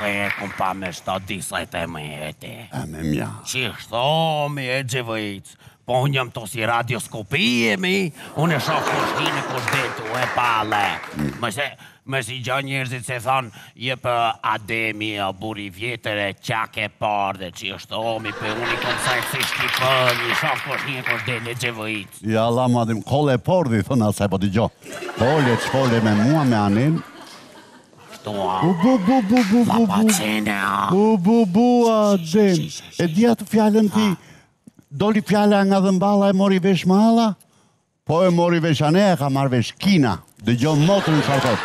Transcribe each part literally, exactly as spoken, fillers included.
te kom pa me shtat disajt e me jeti. E me mja. Qishto mi e gjevëjc, po unë jam to si radioskopi e mi, unë e shoh kushtinë kush detu e pale. Mëse, më si gja njerëzit se thonë, jep Ademi, buri vjetër e qak e parë dhe qishto mi pe unë i kom sajtë si shkipën, i shoh kushtinë kush detu e gjevëjc. Ja, la madim, kole e pordi, thënë asaj, po t'i gjo. Pole, qpole me mua, me anin. Shtu, a? Bu, bu, bu, bu, bu, La bu, pa bu. qene, a? Bu, bu, bu, Adem. E dhja të fjallën ti, doli fjalla nga dhëmballa e mori vesh malla? Po e mori vesh ane, e ka marrë vesh kina. Dhe gjo motër në sharkot.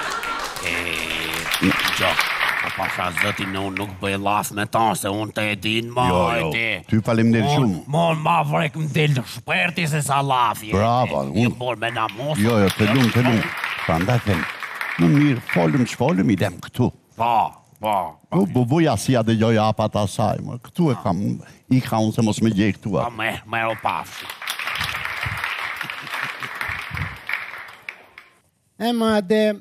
Gjo, po pasha zëti në unë nuk bëj las me ta, se unë të edin ma Jo, jo, eti. ty faleminderit shumë. Mon ma vrek më del në shperti se sa lafi. Bravo, unë. unë- Mor me na mos. Jo, jo, të lumë, të lumë. Pra nda them, në mirë, folëm që folëm, idem këtu. Po, po. Bu, bu, buja si a dhe gjoja apat asaj, më këtu e kam, i ka unë se mos me gjej këtu. Po me, me o pafshi. E ma Adem,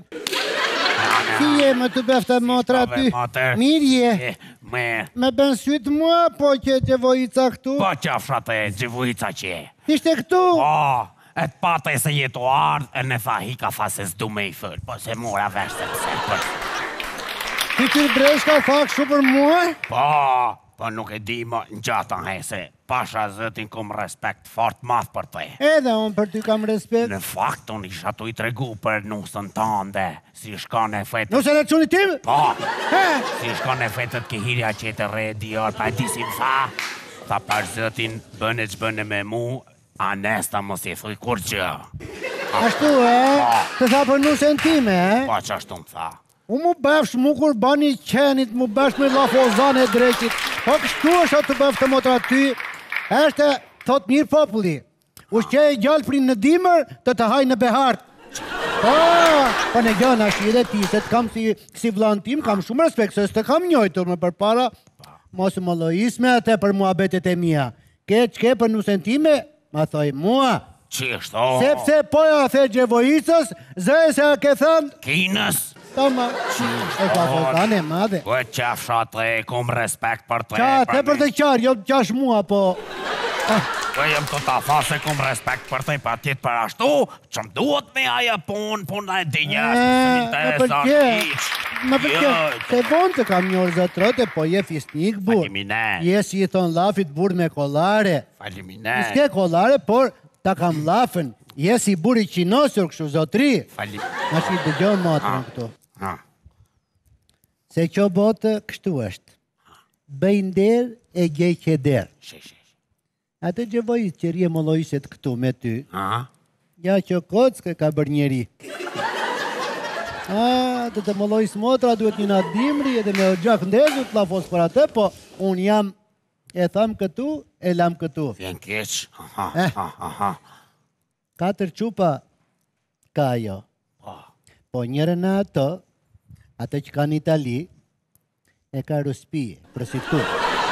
si je më të befta motra ty? Mirë je, Me, me bën sytë mua, po që gjevojca këtu? po qafshat e gjivujca që. Ishte këtu? Po, e të pata e se jetu ardhë, e ne tha hika fa se s'du me i fëllë, po se mora vesh se pëse për. Ti të breshka thak shu për mua? Po, po nuk e di më në gjata he se pasha zëtin kom respekt fort math për te. Edhe unë për ty kam respekt. Në fakt, unë isha tu i tregu për nusën tande, si shkon e fetët. Nusën e quni tim? Po, He? si shkon e fetët ke hirja që të re dior, pa e disim tha, tha për zëtin bëne që bëne me mu, anesta mos i thuj kur gjë. Ashtu e? Të tha për nusën time, e? Po që ashtu më tha. U mu befsh mu kur bani qenit, mu befsh me lafozan e dreqit. Po kështu është atë të bëftë të motra ty, eshte thot mirë populli. Ushqe e gjallë prin në dimër, të të haj në behart. Po, po në gjana shire ti, se të kam si, si vlan tim, kam shumë respekt, se s'të kam njojtur me për para. Mos më lojis me atë për mua betet e mija. Ke qke për nusen time, ma thoj mua. Qishto? Sepse poja the gjevojicës, zë se a ke thënë, Kinës? tama, e ka thëtan e madhe. Po e qafsha të e kom respekt për te. Qa, te për të qarë, jo të qash mua, po... Po jem të ta tha se kom respekt për te, pa tjetë për ashtu, që më duhet me aja pun, puna e dinjas, Më përqe, më përqe, se vonë të kam njërë zëtrote, po je fisnik bur. Falimine. Je si i thonë lafit bur me kolare. Falimine. Iske kolare, por ta kam lafën. Je si buri qinosur kështu zotri. Falimine. Në shi dëgjon matërën këtu. Ha. Se kjo botë kështu është. Bëj nder e gjej qeder. Shi, shi. Atë gjevojit që rje molojset këtu me ty. Ha? Ja që kockë ka bërë njeri. A, të të molojës motra duhet një natë dimri edhe me o gjak ndezu të lafos për atë, po unë jam e tham këtu, e lam këtu. Vjen keq. Ha, Eh. ha, ha, ha. Katër qupa ka jo. Po njërën në ato, atë që ka në Itali, e ka ruspije, prostitut.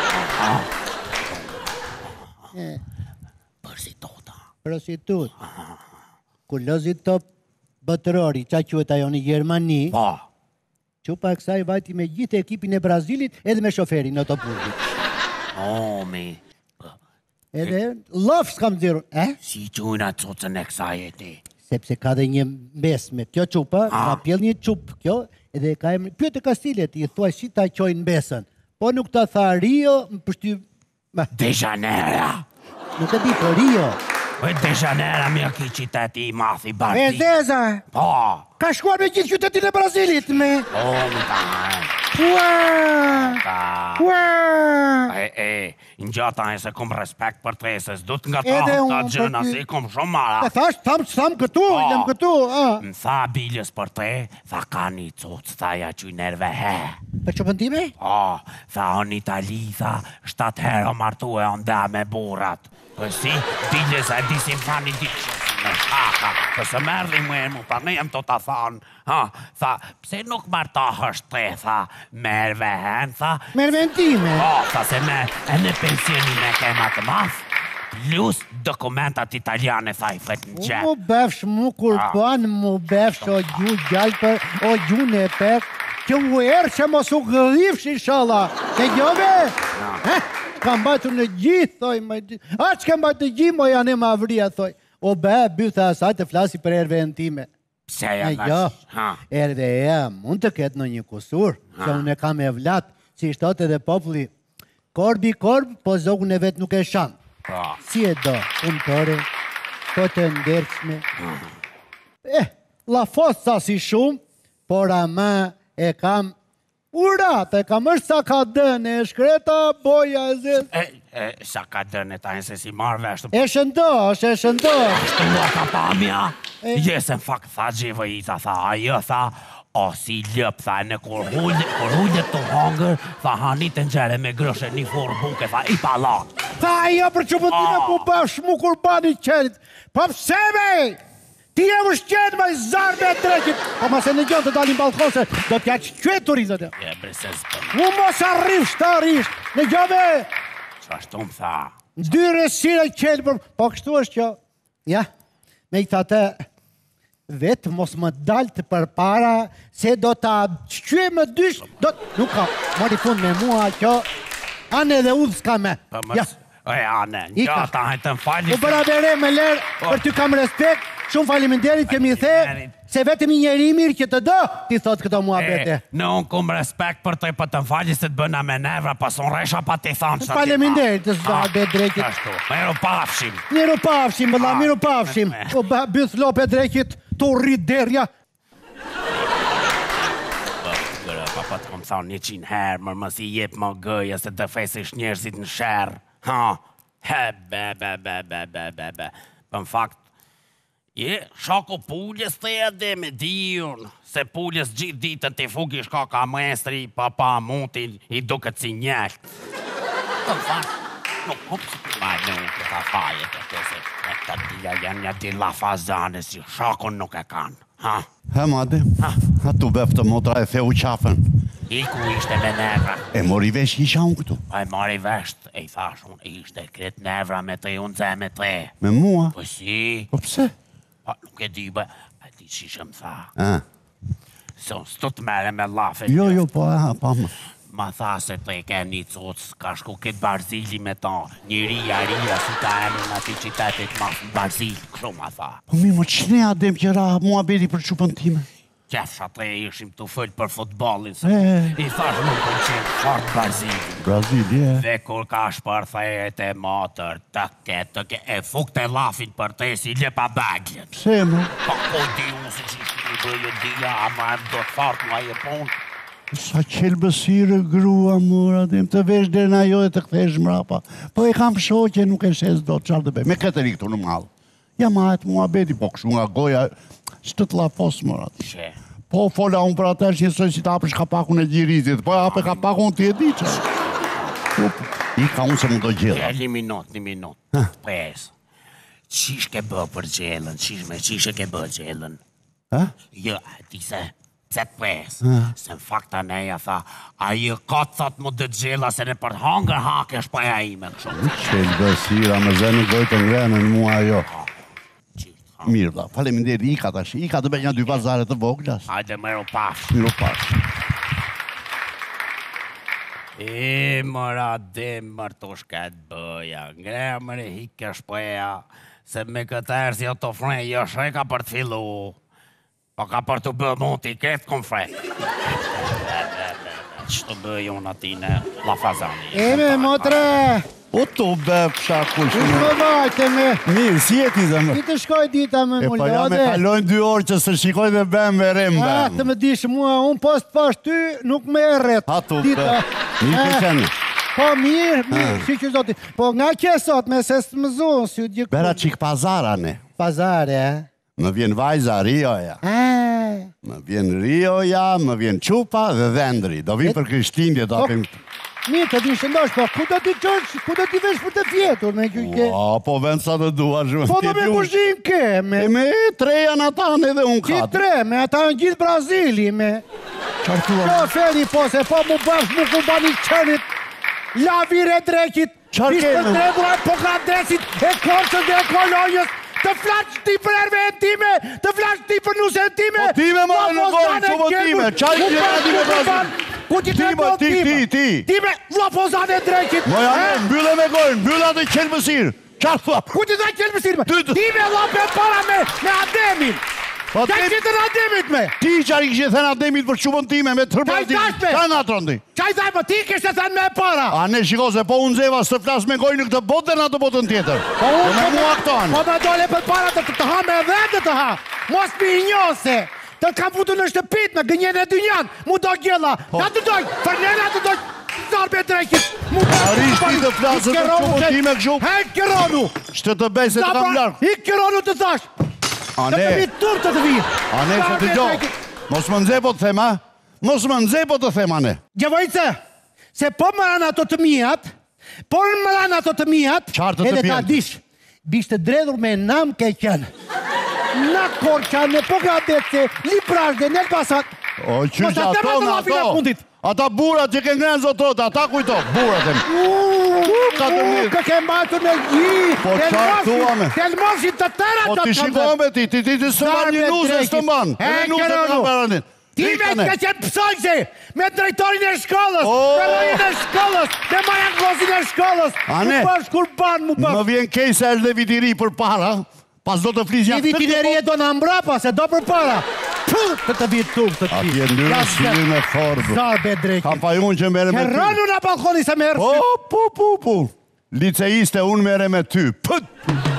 Eh, Për si tota. prostitut. Kullozit top botërori, qa quet ajo në Gjermani, Po. qupa e kësaj vajti me gjithë ekipin e Brazilit edhe me shoferin në autobusit. O, mi. Edhe laf s'kam dhirun, eh? Si qujna cocën e kësaj e ti. Sepse ka dhe një mbesme. Kjo qupa, ka pjell një qup, kjo, edhe ka emri, pyet e Kastilet, i thuaj si ta qojnë mbesën. Po nuk ta tha Rio, më pështy... Ma, De Janeiro. nuk e di, po Rio. Po e De Janeiro mirë ki qiteti i mathi E bardi. zeza, Po. ka shkuar me gjithë qytetin e Brazilit, me... O, mi ta e. Ua! Ta. Ua! E, e, në gjata e se kom respekt për te, se s'dut nga ta Edhe ta unë për gjëna, ty. si kom shumë E mara. thash, tham, tham këtu, Po. idem këtu, a? Më tha biljes për te, tha ka një cocë, tha ja që i nerve he. Për që pëndime? Po, tha në Itali, tha, shtatë herë martu e onda me burat. Po si, biljes e disim tha një diqë. Në shaka, për se merdi mu e mu, pa ne jem të ta thanë, ha, tha, pse nuk marta hështë te, tha, merve hen, tha, Merventime. po, tha se me, e në pensioni me kema të math, plus dokumentat italiane, tha, i flet në U qep. mu befsh mu kur Ah. pan, mu befsh o gju gjallë për, o gju në pek. që u erë që mos u gëllifsh inshallah. Ke gjove? Kam bajtu në gjithë, thoj, më gjithë. A që kam bajtu në gjithë, mo janë e ma vria, thoj. O be, bytha asaj të flasi për erve në time. Pse ja Jo, vash? erve e mund të ketë në një kusur, që unë e kam e vlat, si shtot edhe populli. Korbi korb, po zogun e vetë nuk e shanë. Si e do, punëtore, po të nderqme. Eh, la fos sa si shumë, por ama e kam urat, e kam është sa ka dënë, e shkreta, boja e zezë. E, e, sa ka dënë ta se si marrë veshtë. E shëndosh, e shëndosh. Ashtë nga ka pamja. Jesë në fakt, tha Gjevojita, tha, ajo, tha, o si lëp, tha, në kur hullet të hangër, tha, hanit të nxere me grëshe një forë buke, tha, i palat. Tha ajo për që pëtime ku bësh mu kur bani qenit. Po pse me? Ti e vësh qenë me zarë me trekit. Po ma se në gjonë të dalin balkose, do t'ja që qëturi, zëtë. E, bre, se zbë. Mu mos arrisht, të arrisht. Në gjove, Që ashtu më tha. dyre sire qenë për... Po kështu është që, ja, me i të vetë mos më daltë për para, se do t'a qëqy më dysh, do t... Nuk ka, mori fund me mua, që anë edhe udhë s'ka me. Po Ja. mës, e, ane, Ika. nga ta hajtë në fali. U bëra bere me lerë, për ty kam respekt, shumë faliminderit kemi the, se vetëm i njeri mirë që të do, ti thot këto mua bete. Në unë kum respekt për të i për të më fali se të bëna me nevra, pas unë resha pa të i thanë që Faleminderit, të zda be drejkit. Ashtu, miru pafshim. Miru pafshim, bëlla, miru pafshim. me. O ba, byth lope drejkit, të rrit derja. Gërë, pa pa të kom thonë një qinë herë, mërë mës i jep më gëja se të fesish njerëzit në shërë. Ha, he, be, be, be, be, be, be, be. Për në fakt, je, shako puljes të edhe me diun, se puljes gjithë ditën të fugi shka ka mestri, pa pa mutin, i duket si njëllë. Për në fakt, nuk kupë si të majë në unë këta fajet, e të se e të dhja janë një di lafazane si shakon nuk e kanë. Ha, He, madi, a tu beftë motra e theu qafën. i ku ishte me nevra. E mori vesh isha unë këtu. Pa e mari vesht, e i thash unë, ishte kret nevra me te, unë zë me te. Me mua. Po si, Po pse? pa nuk e di, bë, a ti që shëm tha. A, Se unë s'tu të mere me lafe. jo, jo, po, a, pa më. Ma tha se te ke një cocë, ka shku këtë Barzili me ta. Një ria, ria, si ta emë në ati qitetit ma Barzili, kështu ma tha. Po mi më qëne adem që ra mua beri për qupën time. Qefsha te ishim të fëllë për futbolin, se E. i thash nuk për qenë fort Barzili. Brazili, e. Dhe kur ka shpërthejet e matër, të ke, të ke, e fuk të lafin për te si lepa bagjen. Pse, më? Pa ko di unë si që shkini bëjë dhja, ama e do të fart nga e punë. Sa qelë bësire grua, mura, adem, të vesh dhe na jo e të kthesh mrapa. Po e kam shoqe, nuk e shes do të qarë të be. Me këtë rikëtu në malë. Ja ma e të mua beti, po kështu nga goja, që të të lafos, mura. She, Po fola unë për atër që njësoj si të apësh kapakun e gjirizit, po e apë kapakun të jedi që. Po, i ka unë se më do gjela. e një minut, një minut. Pes, qish ke bë për gjellën, qish me qish e ke bë gjellën? Ha? Jo, e ti se, pse të pes, se në fakta neja tha, a i ka të thot më dë gjella se në për hangër hake është paja ime, kështu. Qelë bësira, më zënë gojtë ngrenë në mua jo. Qish, ha. Mirë, da, faleminderit, i ka tash, i ka të bëj një dy pazare të voglas. Hajde më ro pash. Miro pash. E mëra dhe mërë të shket bëja, ngre mërë i hike shpeja, se me këtë erë si ato frejë, jo shreka për të fillu, po ka për të bë mund t'i ketë kom frejë. Që të bëjë unë ati në lafazani. Eme, motre, O të bep shakush. u shko vajte me. Mirë, si e ti zemë? Ti të shkoj dita me E pa ja me mullade. kalojnë dy orë që se shikoj dhe bem me rem Ah, të bem. më dish mua, unë post pash ty, nuk me erret. Ha të Dita. bep. Një Eh, të qenë. Po mirë, mirë, si që zoti. Po nga kje sot me se së më zonë, si u gjikë. Bera qik pazara ne. Pazare, e? Më vjen vajza Rioja. Ah, Më vjen Rioja, më vjen Qupa dhe Vendri. Do vim për Krishtlindje, do Po, apim... mirë të di shëndosh, po ku do t'i qërsh, ku do t'i vesh për të fjetur me kjo ke? O, po vend sa të duar shumë. Po do me kuzhin ke, me E me tre janë ata në edhe unë që katë. tre, me ata në gjithë Brazili, me Qartua. Jo, feri po, se po mu bashkë mu ku bani qënit, lavire drekit, Qarë ishtë keme? të trebura po ka dresit, e korçën dhe e kolonjës, Të flash ti për erve time, të flash ti për nuse time. Po time ma në gojë, që po time, qaj të jena ti me brazi. Ku ti të do Ti, ti, ti. Time, lafozane drejkit. Mo janë, mbylle me gojë, mbylle atë qelbësir. Qa thua? Ku ti të qelbësir me? Time lape para me, me Ademin. Po Qaj që të në Ademit me? Ti qari kështë thënë Ademit për shumën time me tërpati. Qa nga trondi? Qaj thaj, po ti kështë thënë me para. A ne shiko se po unë zeva së të flasë me gojë në këtë botë dhe në atë botën tjetër. Po unë me mua këto anë. Po me dole për para të të ha me edhe të ha. Mos mi i njose. Të kam futu në shtëpit me gënjen e dynjan. Mu do gjella. Na të doj. Për njëna të doj. Zarbe drejkit. Arishti të flasë të shumën time këshu. Hej, Keronu. Shtë të bej se të kam larkë. I Keronu të thash. A Të ne, të vitë tur të të vitë. a ne se të gjo. Mos më nëze po të thema. Mos më nëze po të thema ne. Gjevojce, se po më ranë ato të mijat, po më ranë ato të mijat, Qartë të edhe ta pjelë. dish, bishtë dredhur me nam ke qenë. Na korqa, në pogradet se, librash dhe në pasat. O qyqa Mos atë ato më të në lapin e ato. fundit. Ata burat që ke ngrenë zotrot, ata kujto, burat e më. ka të mirë. Kë ke mbajtur me gji. Po qartë thua me. Telmoshin të tëra Po do ti të shikoj me ti, ti ti të së mban një nusë e së të mban. E, Keronu. Ti me ke qenë pësojse, me drejtorin e shkollës, me rojin e shkollës, me majan glozin e shkollës. Ane, Mu bësh kur ban, mu bësh. më vjen kej se është dhe vitiri për para, pas do të flisja. I vitineri e do në mbrapa, se do për para. Puh, të të vitë tu, të të A tje ndyrë shqirin e forë. Zarbe drejki. Ka pa unë që mere me ty. Keronu në balkoni se merë. Po, po, po, po. Liceiste unë mere me ty. Pët!